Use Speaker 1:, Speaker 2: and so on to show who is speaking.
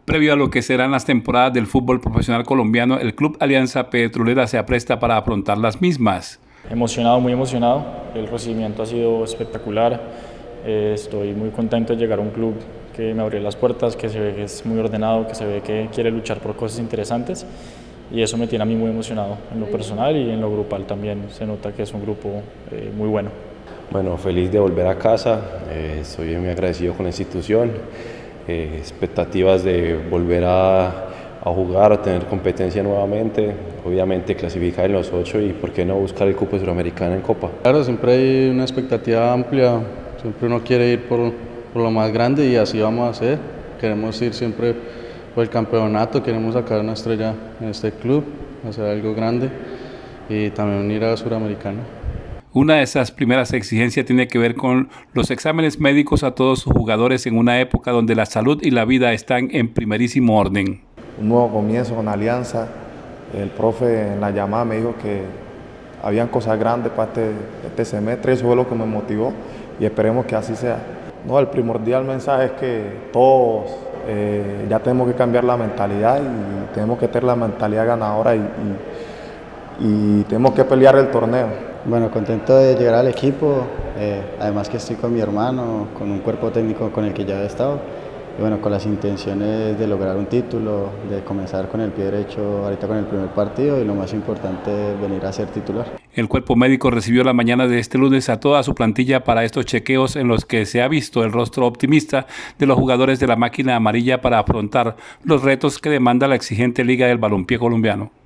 Speaker 1: Previo a lo que serán las temporadas del fútbol profesional colombiano, el Club Alianza Petrolera se apresta para afrontar las mismas.
Speaker 2: Emocionado, muy emocionado. El recibimiento ha sido espectacular. Estoy muy contento de llegar a un club que me abrió las puertas, que se ve que es muy ordenado, que se ve que quiere luchar por cosas interesantes. Y eso me tiene a mí muy emocionado en lo personal y en lo grupal también. Se nota que es un grupo muy bueno.
Speaker 3: Bueno, feliz de volver a casa. Estoy muy agradecido con la institución. Expectativas de volver a jugar, a tener competencia nuevamente, obviamente clasificar en los 8 y por qué no buscar el cupo suramericano en Copa.
Speaker 4: Claro, siempre hay una expectativa amplia, siempre uno quiere ir por lo más grande y así vamos a hacer. Queremos ir siempre por el campeonato, queremos sacar una estrella en este club, hacer algo grande y también ir a la Suramericana.
Speaker 1: Una de esas primeras exigencias tiene que ver con los exámenes médicos a todos sus jugadores en una época donde la salud y la vida están en primerísimo orden.
Speaker 5: Un nuevo comienzo con Alianza. El profe en la llamada me dijo que habían cosas grandes para este semestre, eso fue lo que me motivó y esperemos que así sea. No, el primordial mensaje es que todos ya tenemos que cambiar la mentalidad y tenemos que tener la mentalidad ganadora y tenemos que pelear el torneo.
Speaker 6: Bueno, contento de llegar al equipo, además que estoy con mi hermano, con un cuerpo técnico con el que ya he estado, y bueno, con las intenciones de lograr un título, de comenzar con el pie derecho ahorita con el primer partido y lo más importante, venir a ser titular.
Speaker 1: El cuerpo médico recibió la mañana de este lunes a toda su plantilla para estos chequeos en los que se ha visto el rostro optimista de los jugadores de la máquina amarilla para afrontar los retos que demanda la exigente Liga del Balompié colombiano.